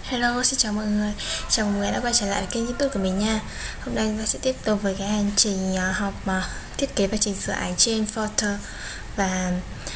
Hello, xin chào mọi người. Chào mừng mọi người đã quay trở lại với kênh YouTube của mình nha. Hôm nay chúng ta sẽ tiếp tục với cái hành trình học thiết kế và chỉnh sửa ảnh trên Photo. Và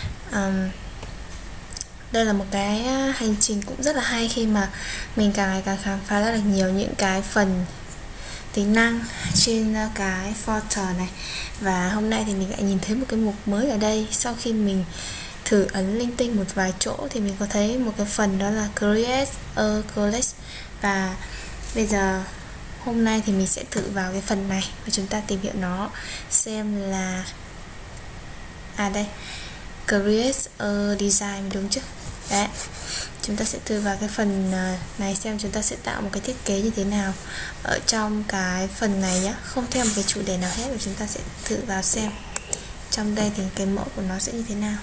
đây là một cái hành trình cũng rất là hay khi mà mình càng ngày càng khám phá ra được nhiều những cái phần tính năng trên cái Photo này. Và hôm nay thì mình lại nhìn thấy một cái mục mới ở đây. Sau khi mình thử ấn linh tinh một vài chỗ thì mình có thấy một cái phần đó là Create a Collage. Và bây giờ hôm nay thì mình sẽ thử vào cái phần này và chúng ta tìm hiểu nó xem là đây, Create a Design đúng chứ. Đấy, chúng ta sẽ thử vào cái phần này xem chúng ta sẽ tạo một cái thiết kế như thế nào ở trong cái phần này nhé, không theo một cái chủ đề nào hết. Và chúng ta sẽ thử vào xem trong đây thì cái mẫu của nó sẽ như thế nào.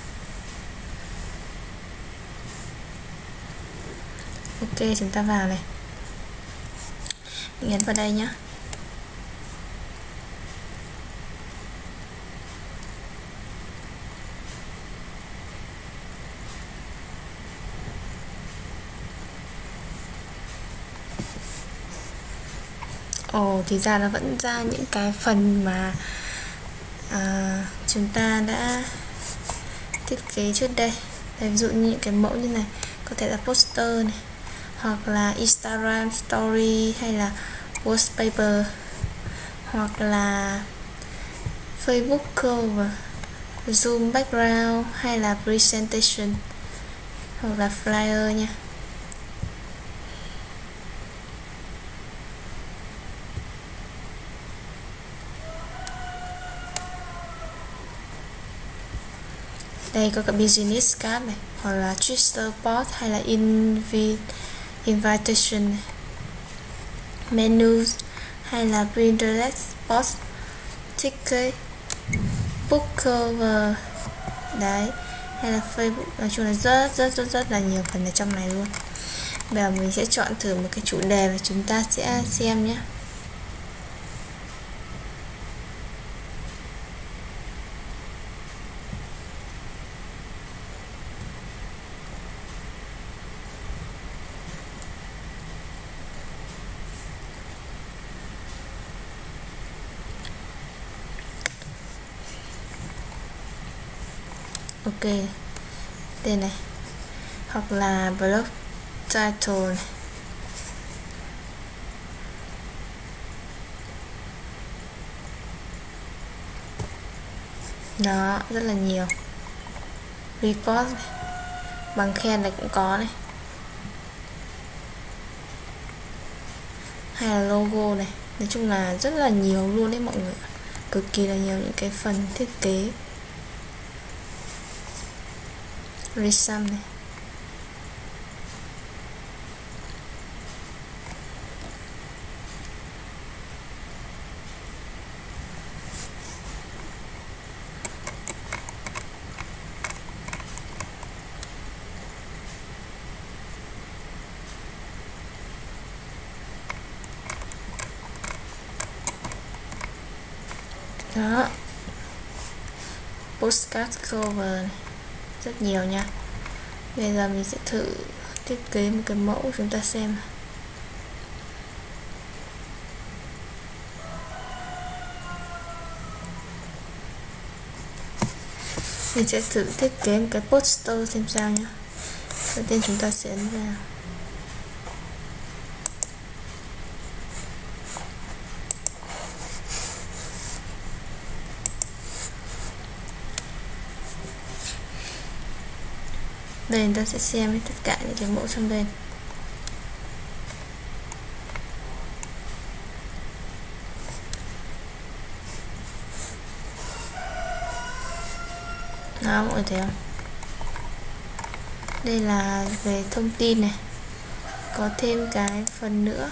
Ok, chúng ta vào này, mình nhấn vào đây nhé. Thì ra nó vẫn ra những cái phần mà chúng ta đã thiết kế trước đây. Ví dụ như những cái mẫu như này, có thể là poster này, hoặc là Instagram story, hay là wallpaper, hoặc là Facebook cover, Zoom background, hay là presentation, hoặc là flyer nha. Đây có cả business card này, hoặc là Twitter post, hay là invitation này, menus, hay là Pinterest post, ticket, book cover đấy, hay là Facebook. Nói chung là rất là nhiều phần ở trong này luôn. Bây giờ mình sẽ chọn thử một cái chủ đề và chúng ta sẽ xem nhé. Ok, tên này, hoặc là blog title này. Đó, rất là nhiều. Report này, bằng khen này cũng có này, hay là logo này. Nói chung là rất là nhiều luôn đấy mọi người, cực kỳ là nhiều những cái phần thiết kế. Resum này, đó, postcard cover này, rất nhiều nha. Bây giờ mình sẽ thử thiết kế một cái mẫu chúng ta xem. Mình sẽ thử thiết kế một cái poster xem sao nhé. Đầu tiên chúng ta sẽ ấn vào. Đây chúng ta sẽ xem tất cả những cái mẫu trong đây. Đó, mọi người thấy không? Đây là về thông tin này, có thêm cái phần nữa.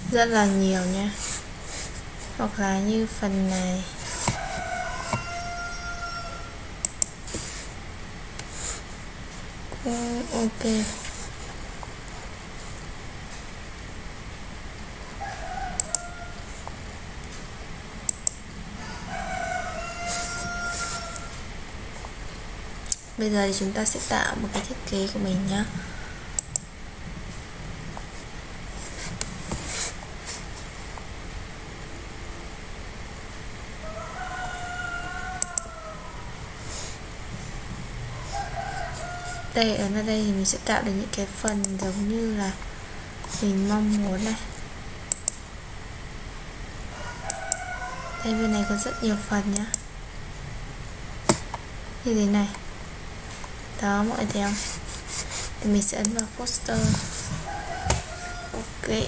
rất là nhiều nha. Hoặc là như phần này ok. Bây giờ thì chúng ta sẽ tạo một cái thiết kế của mình nhé. Đây, ở đây thì mình sẽ tạo được những cái phần giống như là mình mong muốn này. Đây, bên này có rất nhiều phần nhá, như thế này đó mọi người thấy không. Thì mình sẽ ấn vào poster. Ok,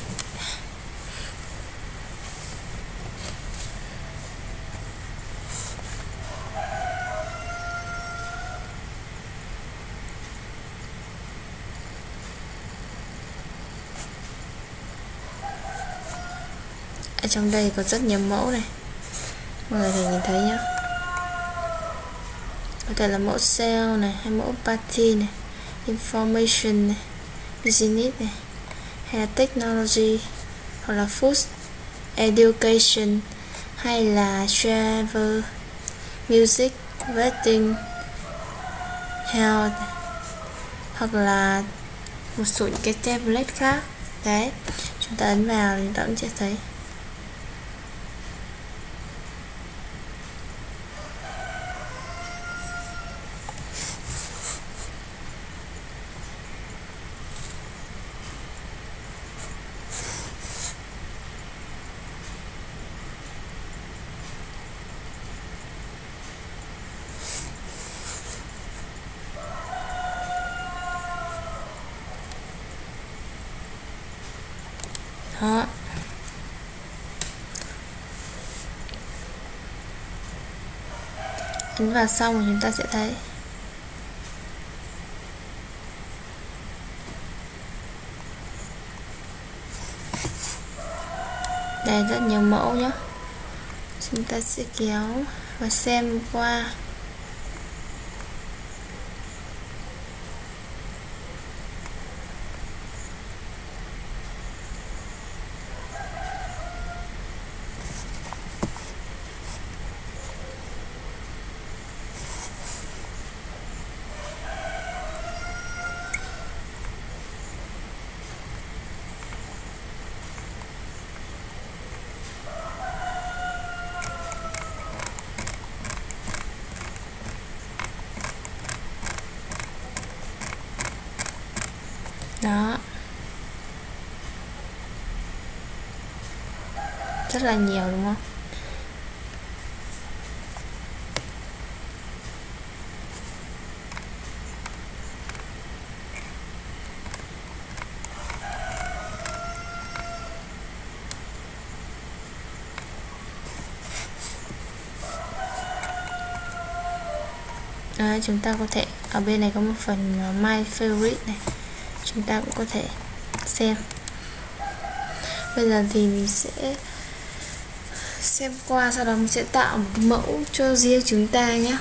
ở trong đây có rất nhiều mẫu này, mọi người thể nhìn thấy nhá. Có thể là mẫu sale này, hay mẫu party này, information này, business này, hay là technology, hoặc là food, education, hay là travel, music, wedding, health, hoặc là một số những cái template khác. Đấy, chúng ta ấn vào thì ta cũng sẽ thấy. Đó. Ấn vào xong rồi chúng ta sẽ thấy đây rất nhiều mẫu nhé. Chúng ta sẽ kéo và xem qua. Đó, rất là nhiều đúng không? Đấy, chúng ta có thể ở bên này có một phần my favorite này, chúng ta cũng có thể xem. Bây giờ thì mình sẽ xem qua, sau đó mình sẽ tạo một cái mẫu cho riêng chúng ta nhé.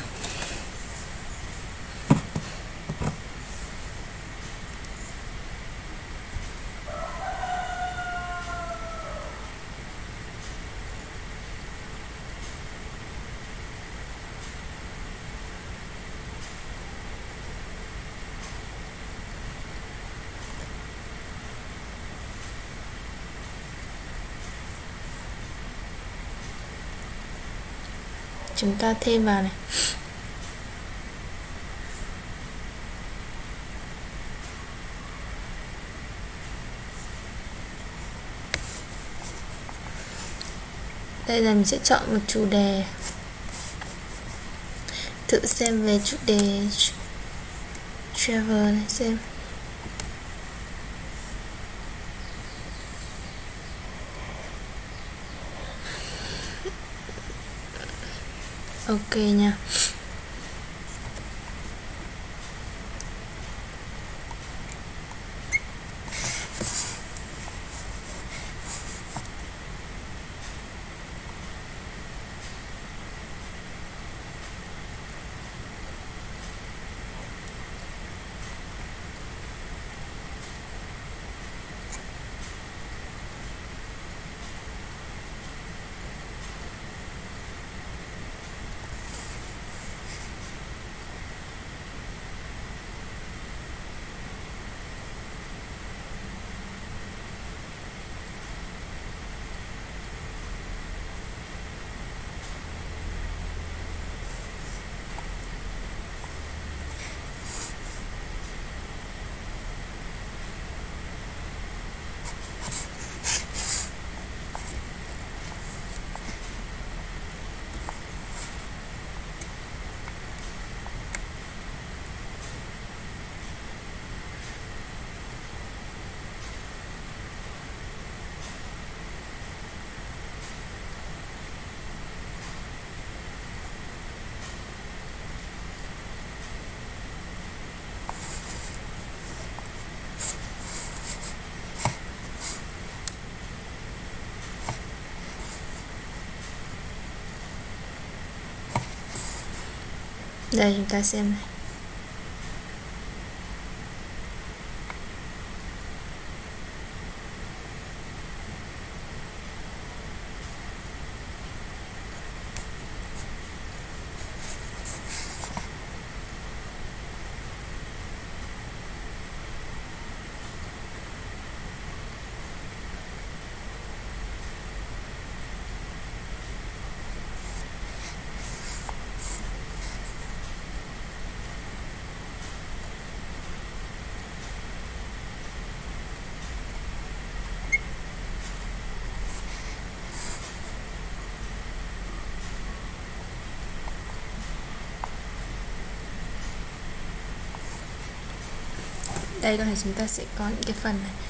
Chúng ta thêm vào này. Đây là mình sẽ chọn một chủ đề, tự xem về chủ đề travel này xem. Ok nha. Đây chúng ta xem này. Đây có thể chúng ta sẽ có những cái phần này.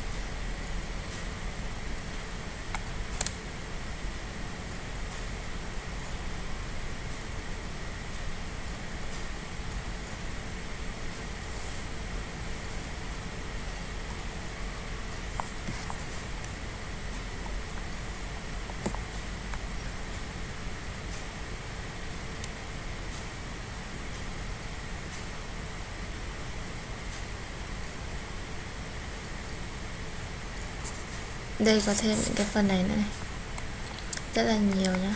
Đây có thêm những cái phần này nữa này, rất là nhiều nhá.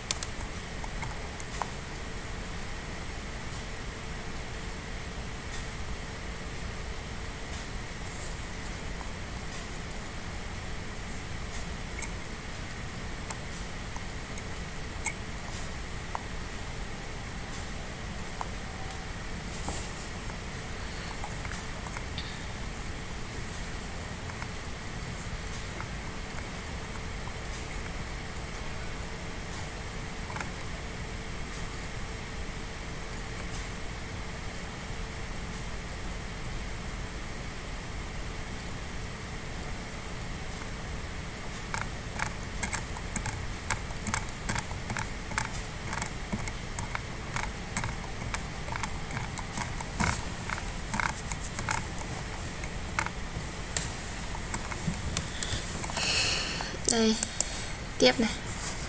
Đây tiếp này,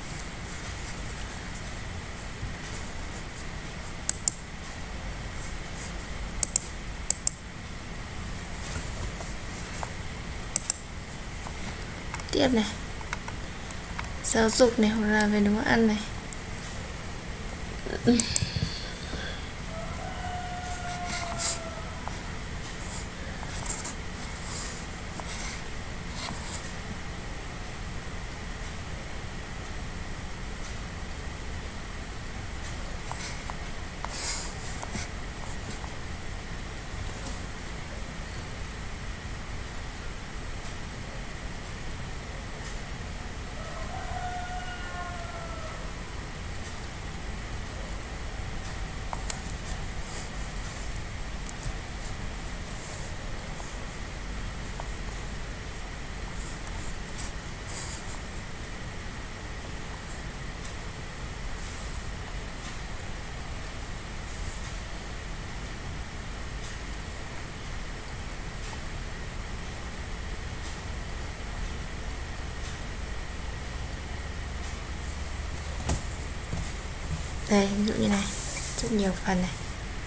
tiếp này, giáo dục này, hoặc là về nấu ăn này. Đây ví dụ như này, rất nhiều phần này.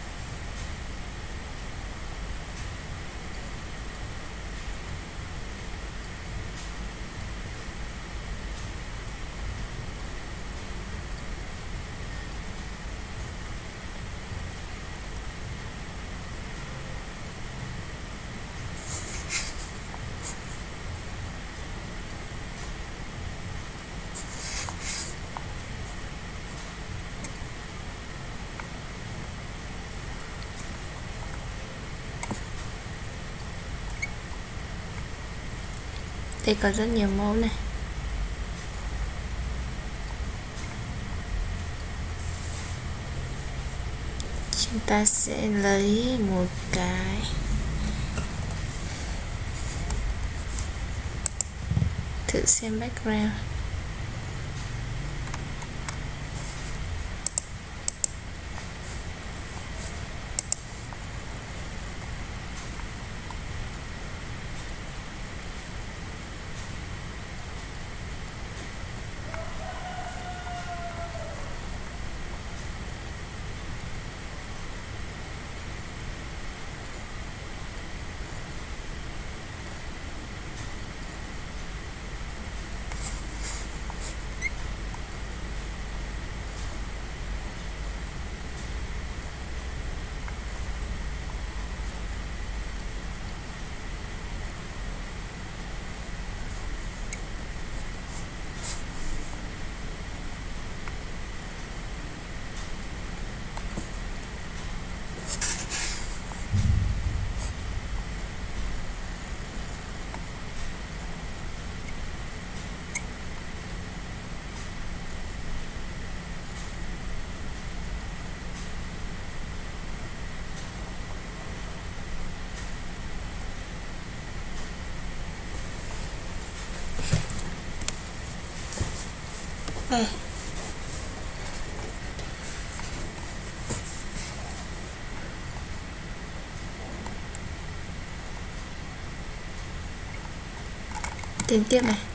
Đây có rất nhiều mẫu này. Chúng ta sẽ lấy một cái thử xem background. đây. Tìm tiếp này.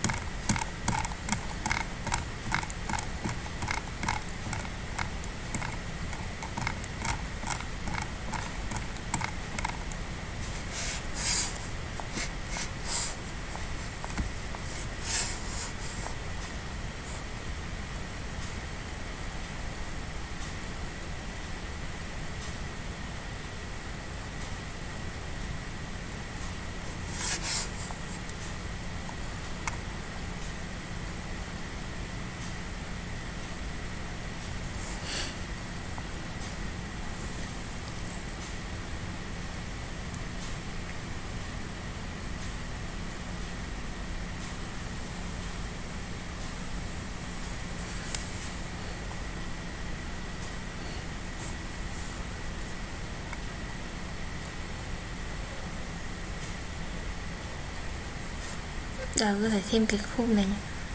Giờ có thể thêm cái khung này nhé.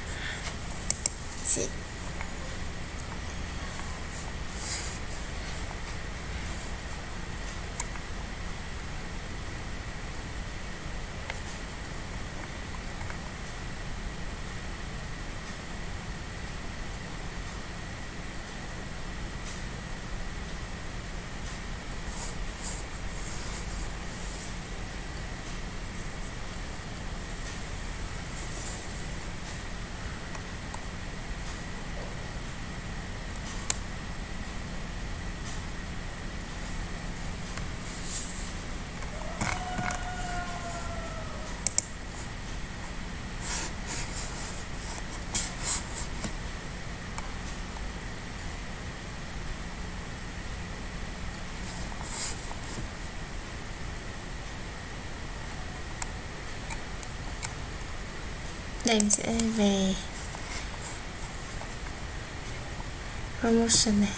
Đây mình sẽ về promotion này.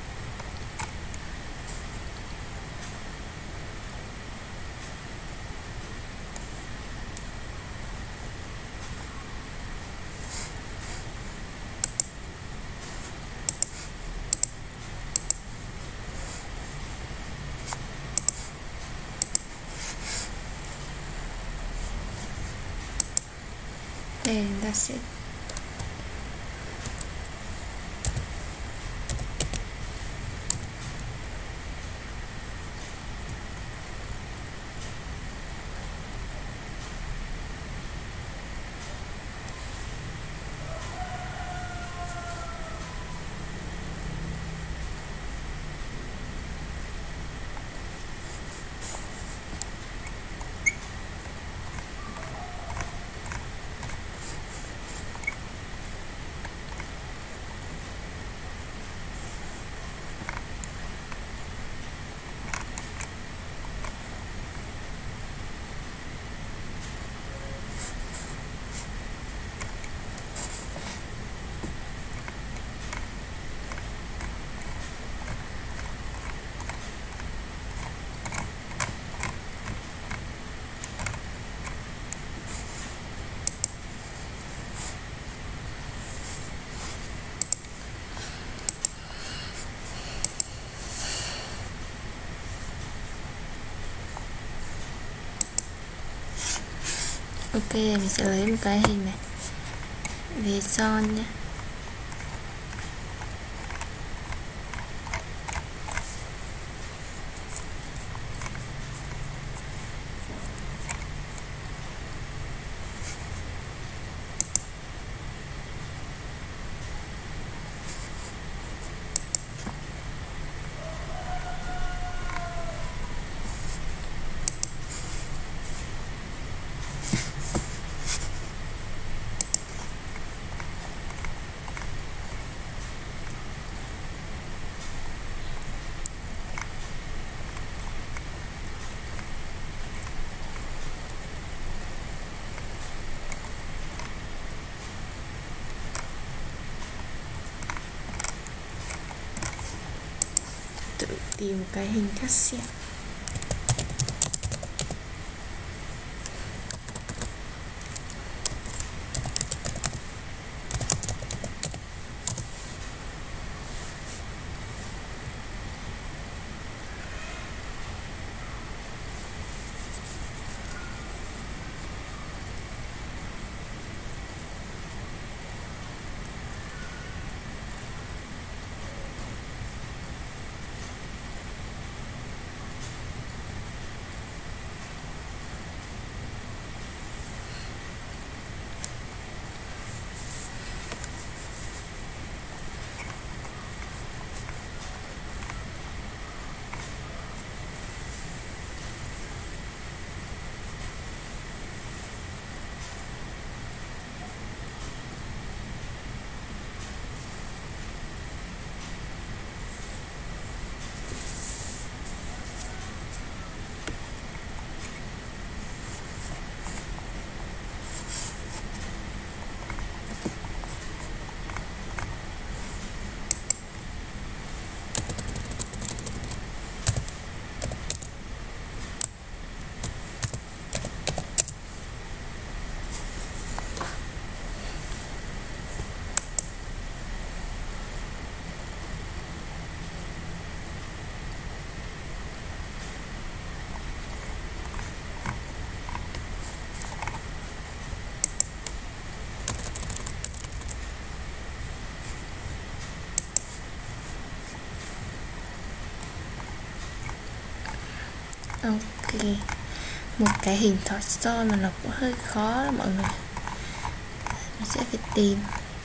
Đây ta sẽ ok, mình sẽ lấy một cái hình này về son nhé. Tìm cái hình cắt xiên. Ok, một cái hình thỏi son mà nó cũng hơi khó đó mọi người, mình sẽ phải tìm.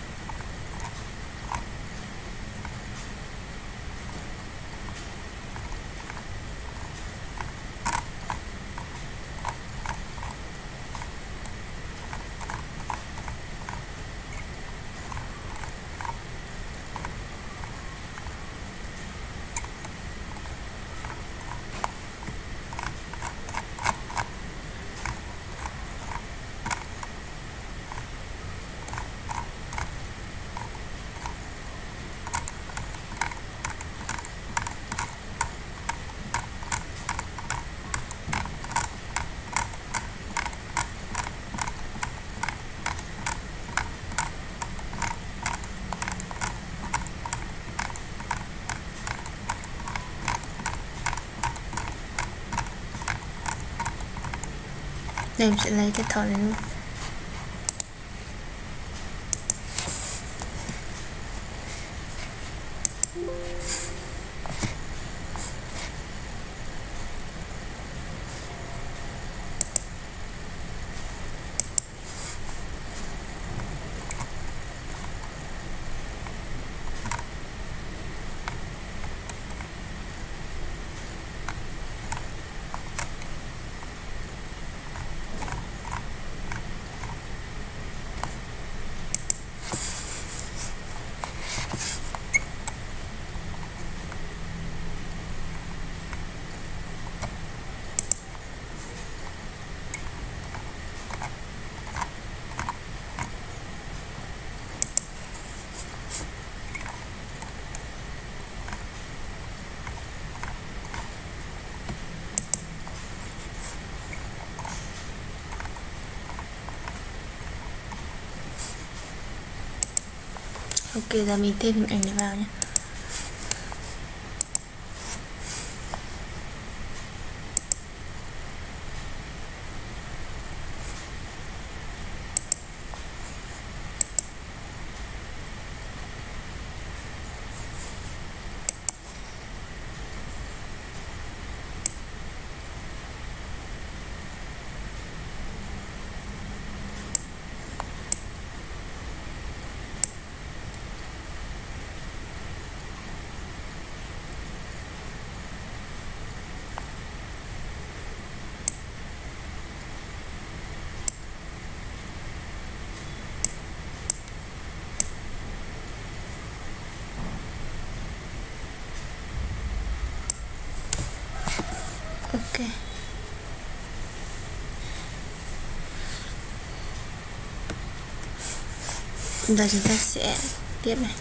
Đây mình sẽ lấy cái thỏi này luôn. Ok, giờ mình thêm hình ảnh này vào nhé. Ok, giờ chúng ta sẽ tiếp này.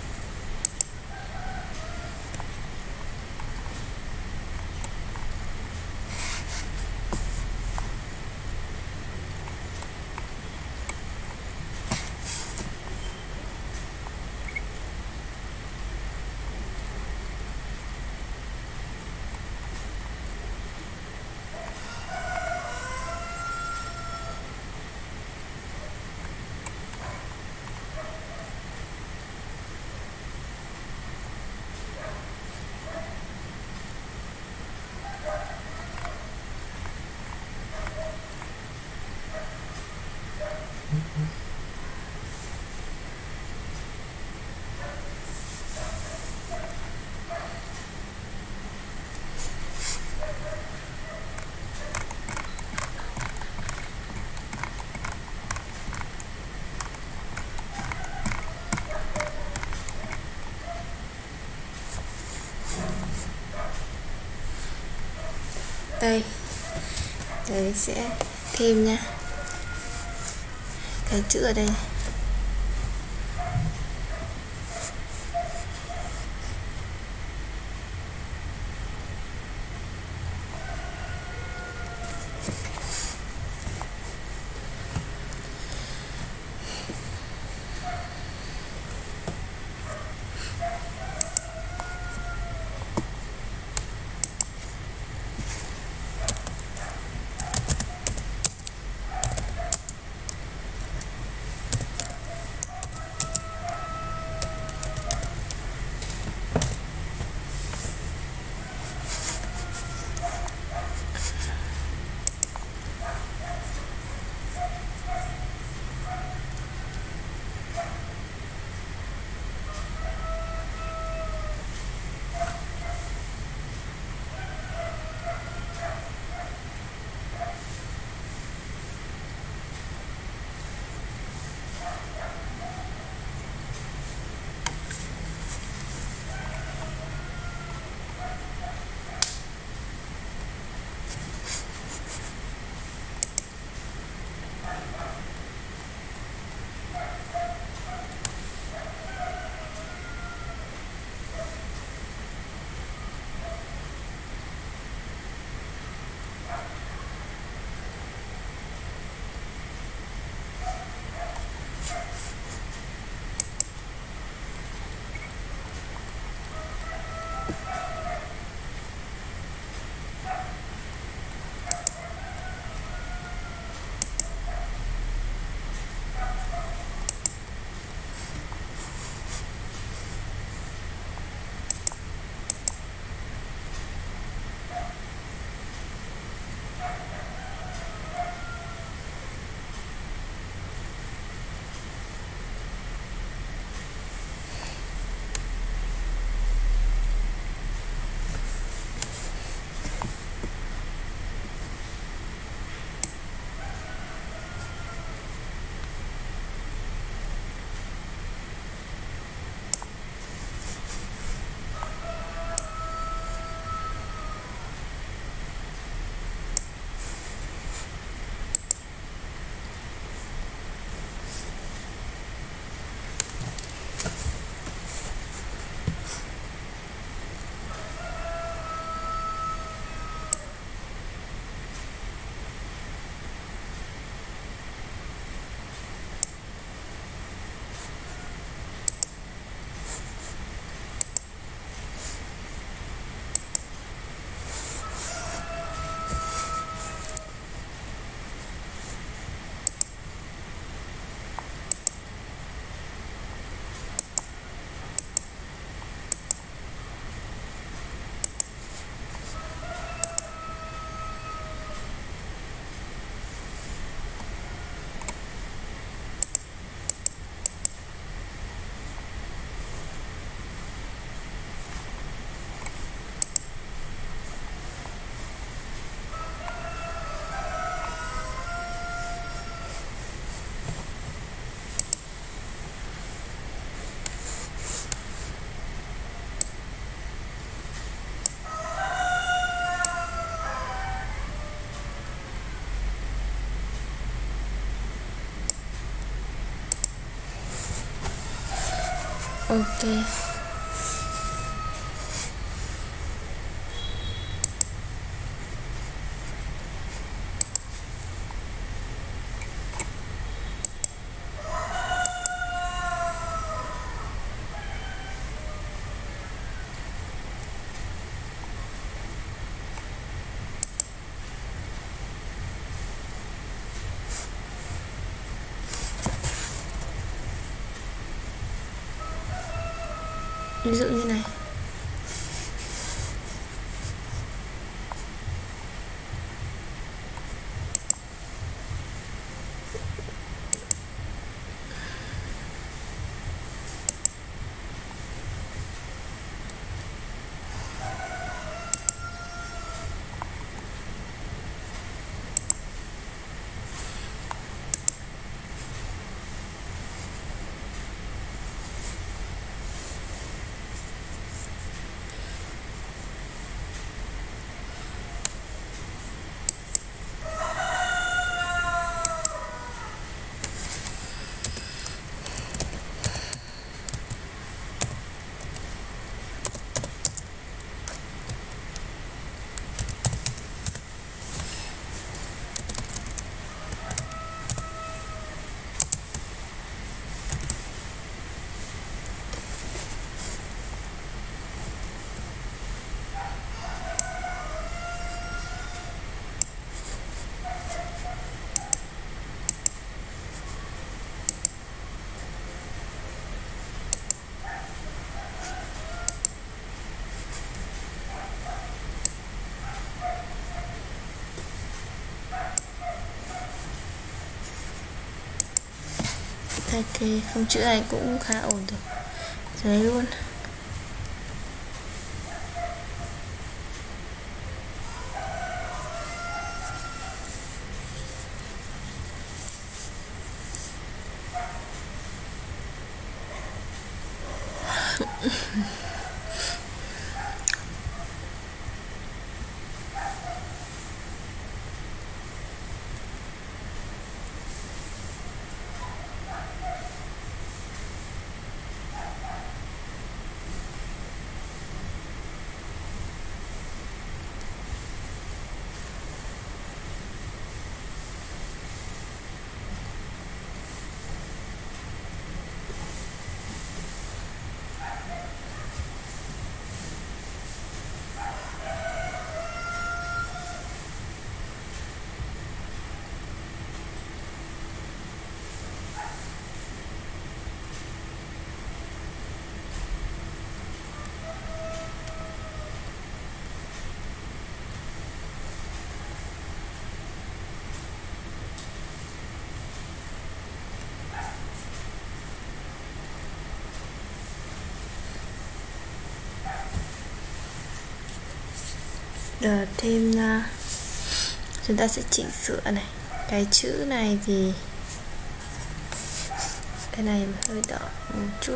Đây, đấy sẽ thêm nha, cái chữ ở đây. Ok. Ví dụ như này. Thay cái phông chữ này cũng khá ổn rồi. Đấy luôn. Rồi thêm chúng ta sẽ chỉnh sửa này. Cái chữ này thì cái này hơi đỏ một chút.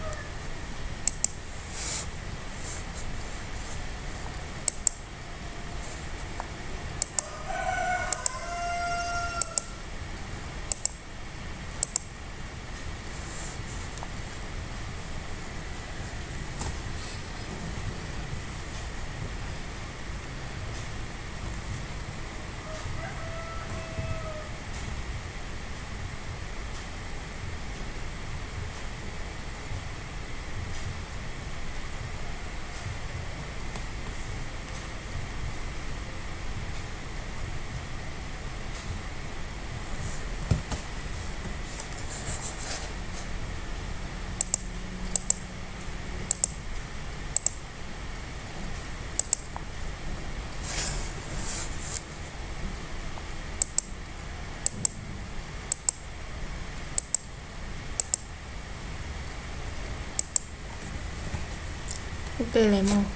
Ok lấy màu.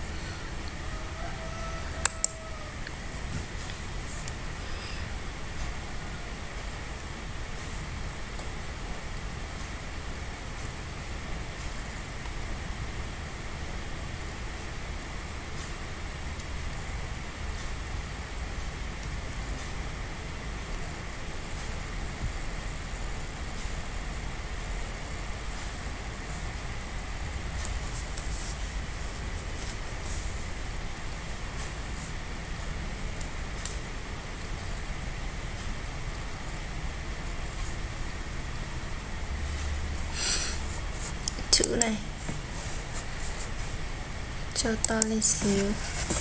cho to lên xíu.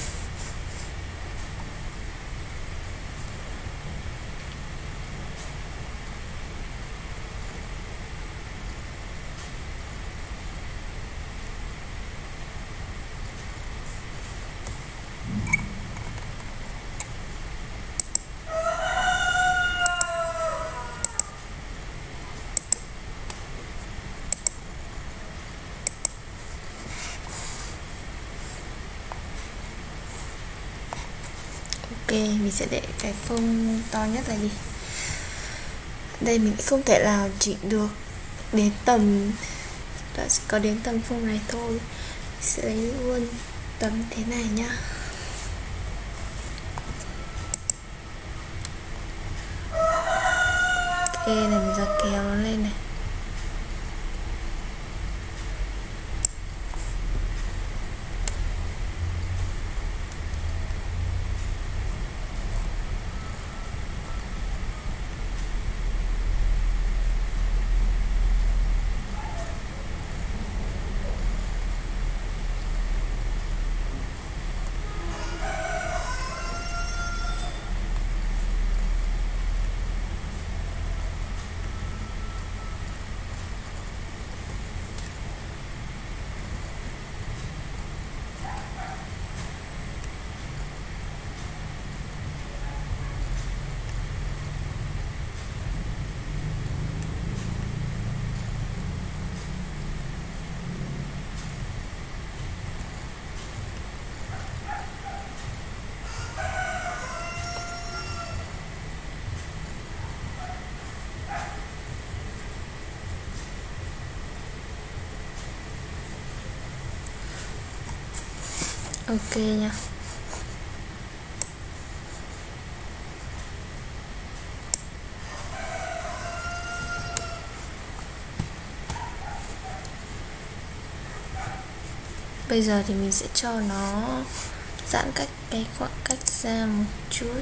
Ok, mình sẽ để cái phông to nhất là đi. Đây mình không thể nào chỉnh được đến tầm, có đến tầm phông này thôi. Mình sẽ lấy luôn tầm thế này nhá. Ok, này mình ra kéo nó lên này. Ok nha. Bây giờ thì mình sẽ cho nó giãn cách cái khoảng cách ra một chút.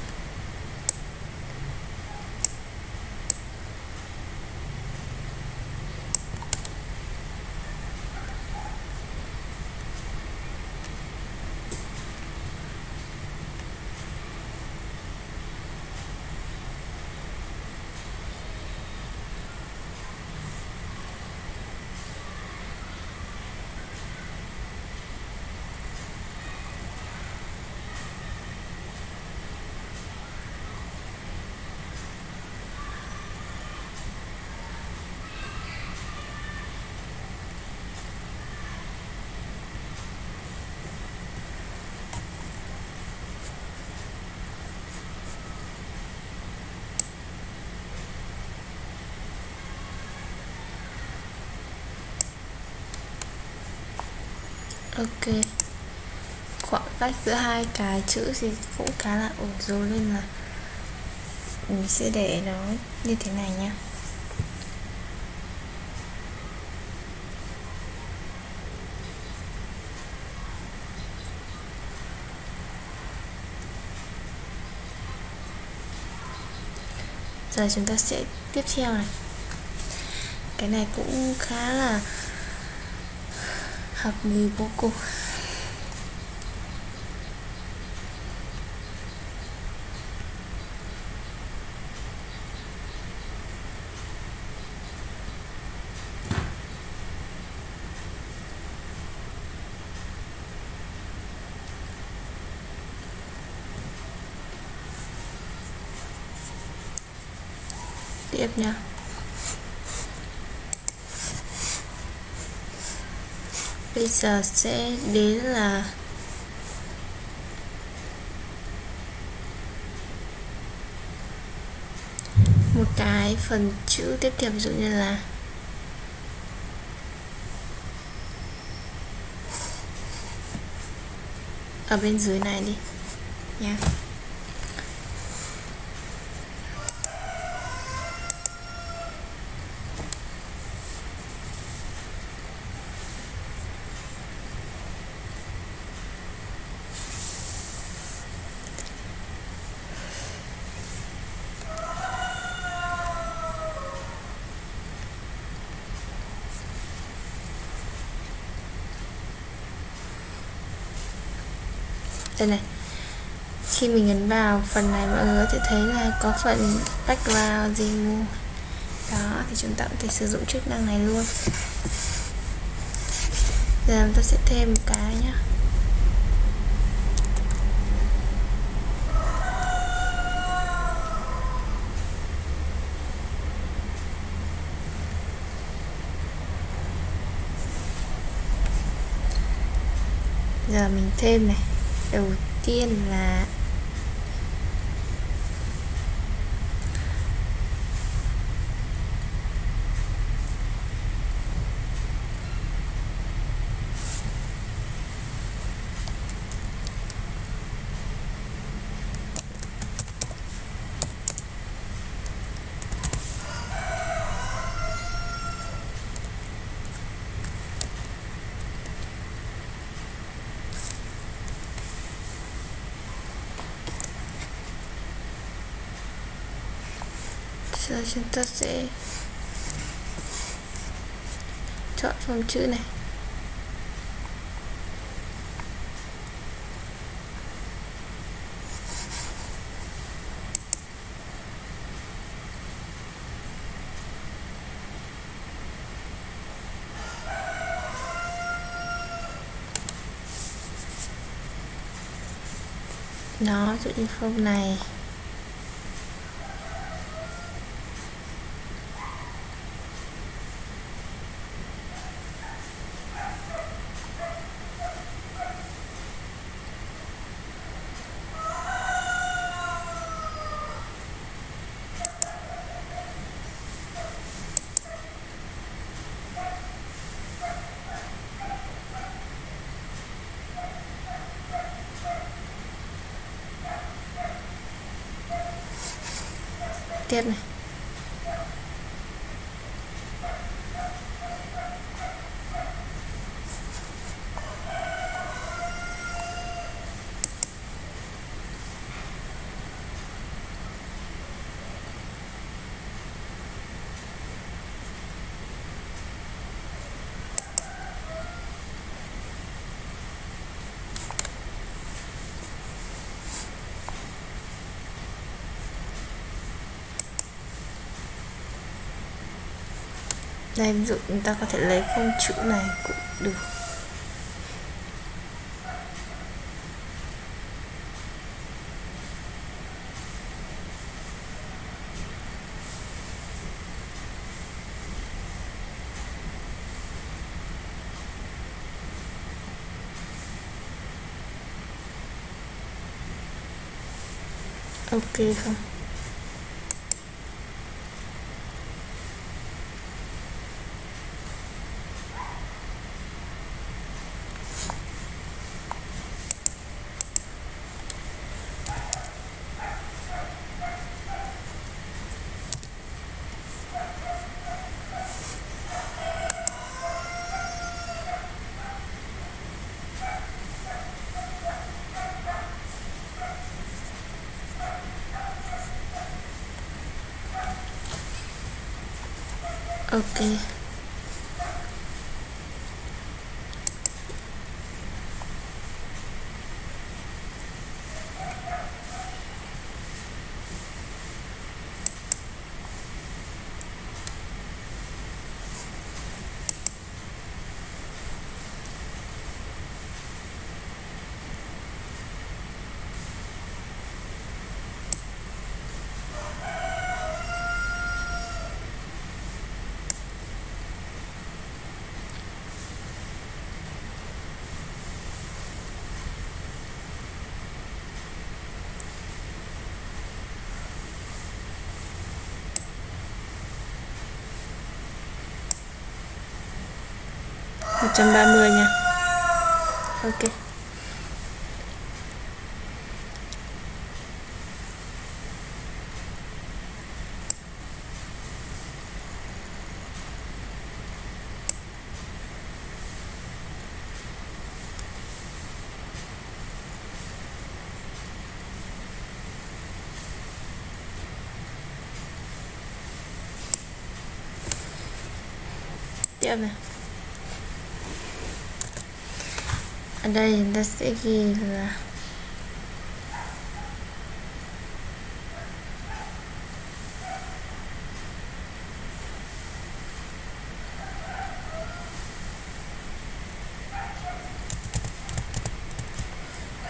Ok, khoảng cách giữa hai cái chữ thì cũng khá là ổn rồi, nên là mình sẽ để nó như thế này nha. Giờ chúng ta sẽ tiếp theo này. Cái này cũng khá là hợp lý vô cùng. Tiếp nha. Bây giờ sẽ đến là một cái phần chữ tiếp theo, ví dụ như là ở bên dưới này đi nha. đây này. Khi mình nhấn vào phần này, mọi người có thể thấy là có phần background remove. Đó, thì chúng ta có thể sử dụng chức năng này luôn. Giờ chúng ta sẽ thêm một cái nhé. Giờ mình thêm này. Đầu tiên là giờ chúng ta sẽ chọn phông chữ này. Nó dụ như phông này. Tiếp này. Đây, ví dụ chúng ta có thể lấy phông chữ này cũng được. Ok không? Ok. Một 130 nha. Ok. Tiếp này. Ở đây chúng ta sẽ ghi là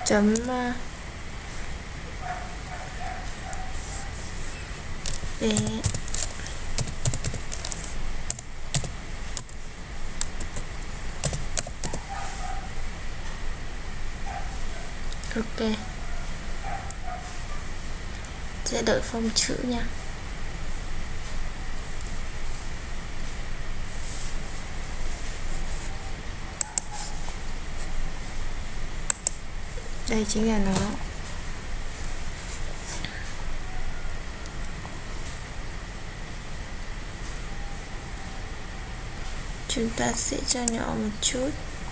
chấm bé ok, sẽ đợi phông chữ nha. Đây chính là nó. Chúng ta sẽ cho nhỏ một chút.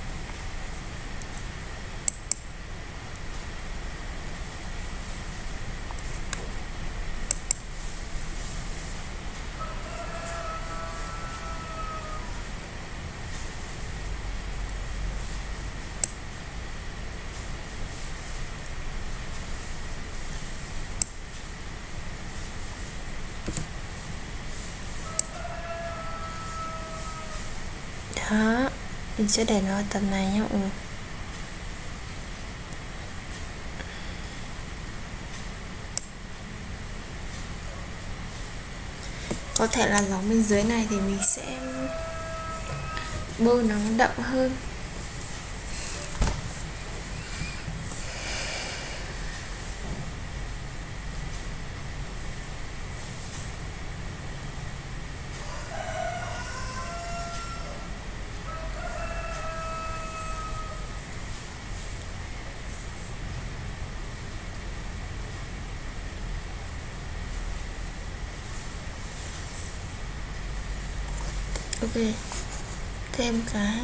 Đó, mình sẽ để nó tầm này nhé mọi người. Có thể là dòng bên dưới này thì mình sẽ bôi nó đậm hơn. Ok, thêm cái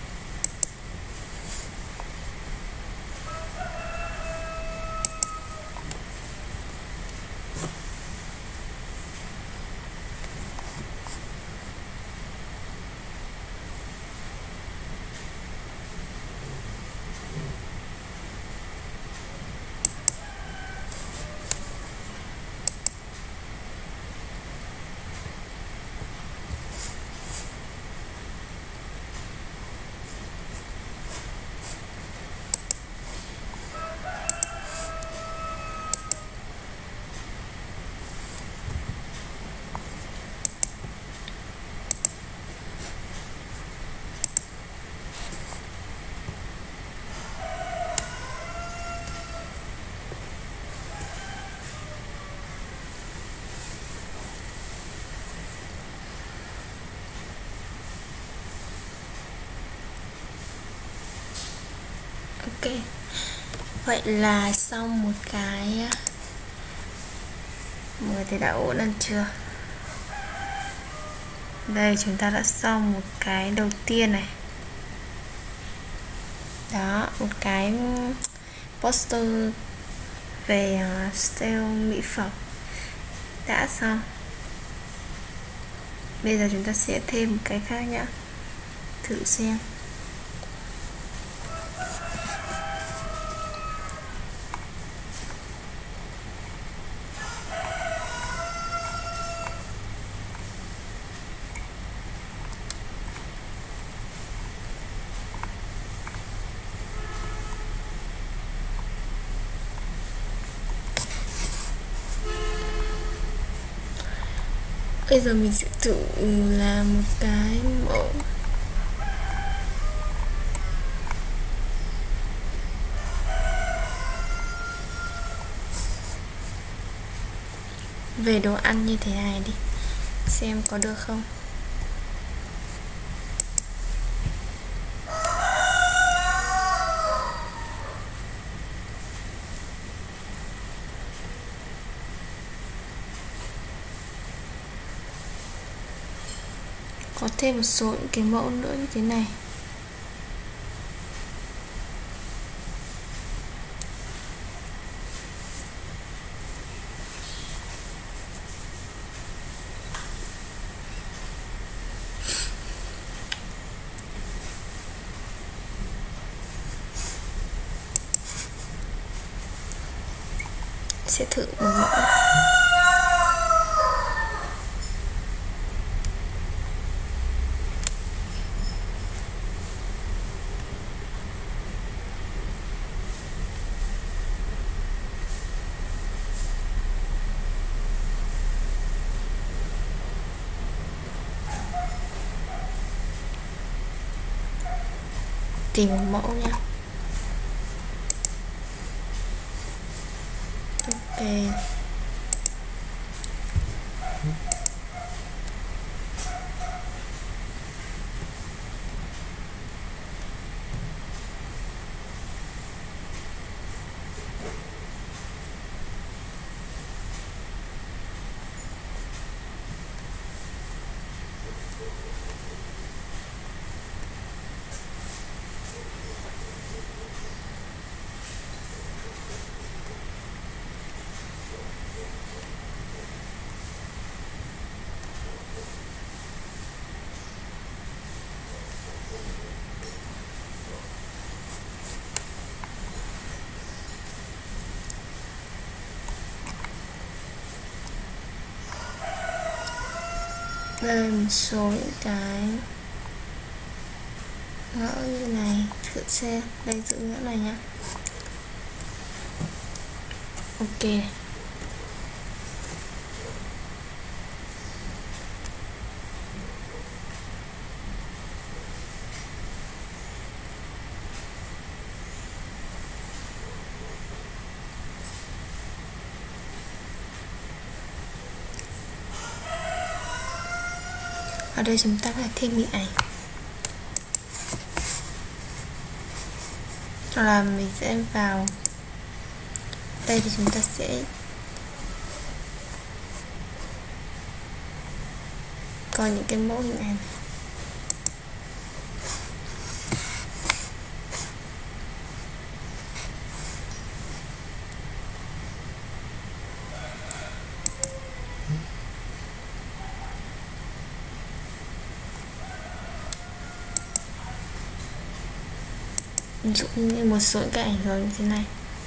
ok. Vậy là xong một cái. Mọi người thấy đã ổn hơn chưa? Đây chúng ta đã xong một cái đầu tiên này. Đó, một cái poster về sale mỹ phẩm đã xong. Bây giờ chúng ta sẽ thêm một cái khác nhá, thử xem. Bây giờ mình sẽ thử làm một cái mẫu về đồ ăn như thế này đi, xem có được không. Có thêm một số những cái mẫu nữa như thế này. Sẽ thử một mẫu. tìm một mẫu nha. Ok. Đây một số những cái ngõ như này, thử xem đây, giữ ngõ này nhá. Ok. Ở đây chúng ta phải thêm hình ảnh, hoặc là mình sẽ vào đây thì chúng ta sẽ có những cái mẫu hình ảnh. Ví dụ như một số cái ảnh hưởng như thế này.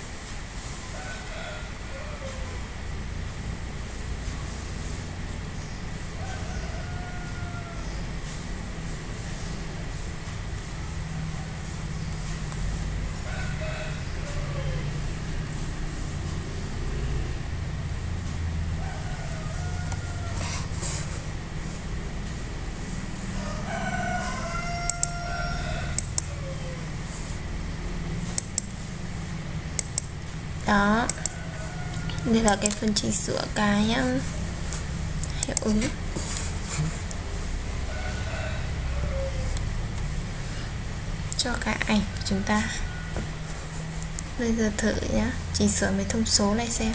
Đó, đây là cái phần chỉnh sửa cái hiệu ứng. Cho cái ảnh của chúng ta. Bây giờ thử nhá, chỉnh sửa mấy thông số này xem.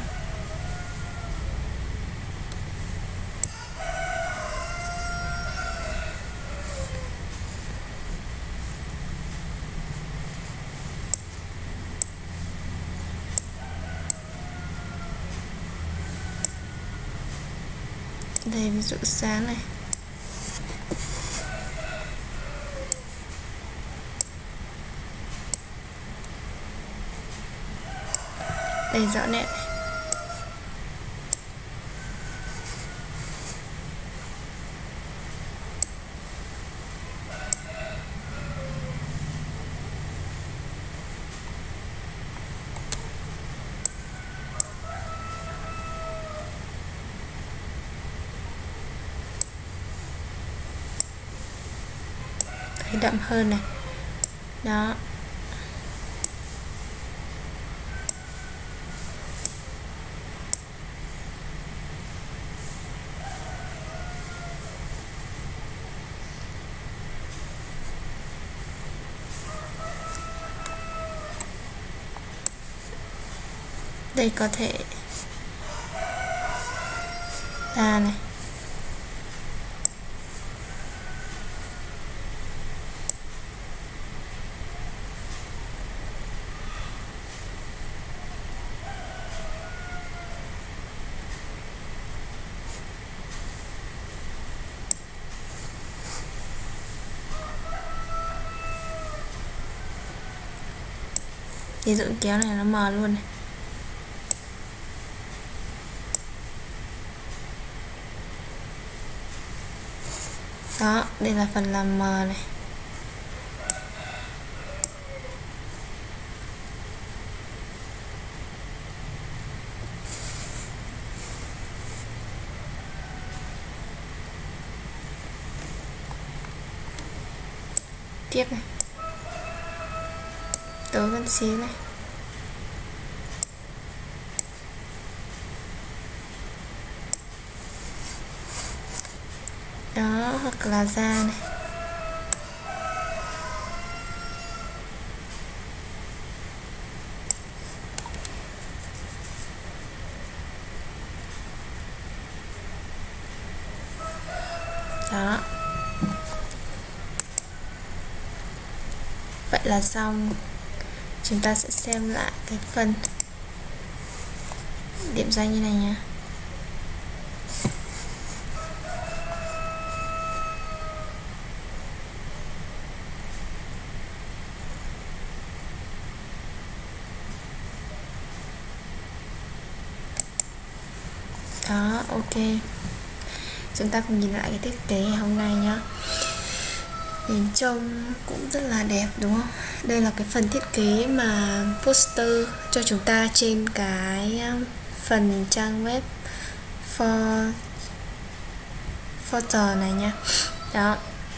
Đây ví dụ sáng này. Đây rõ nét này. Đậm hơn này. Đó. Đây có thể này. Ví dụ kéo này nó mờ luôn này. Đó, đây là phần làm mờ này. Tiếp này. tối con xíu này. Đó, hoặc là da này. Đó. Vậy là xong. Chúng ta sẽ xem lại cái phần điểm danh như này nha. Đó, ok. Chúng ta cùng nhìn lại cái thiết kế ngày hôm nay nhá. Nhìn trông cũng rất là đẹp đúng không? Đây là cái phần thiết kế mà poster cho chúng ta trên cái phần trang web Footer này nha. Đó.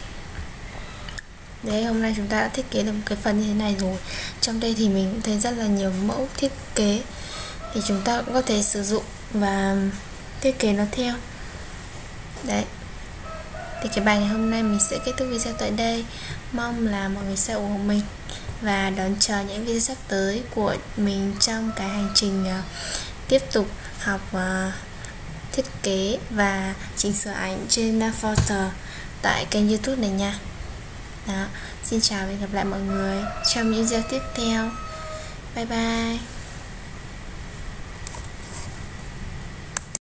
Đấy, hôm nay chúng ta đã thiết kế được một cái phần như thế này rồi. Trong đây thì mình cũng thấy rất là nhiều mẫu thiết kế thì chúng ta cũng có thể sử dụng và thiết kế nó theo. Đấy. Thì cái bài ngày hôm nay mình sẽ kết thúc video tại đây. Mong là mọi người sẽ ủng hộ mình và đón chờ những video sắp tới của mình trong cái hành trình tiếp tục học thiết kế và chỉnh sửa ảnh trên Footer tại kênh YouTube này nha. Đó, xin chào và hẹn gặp lại mọi người trong những video tiếp theo. Bye bye.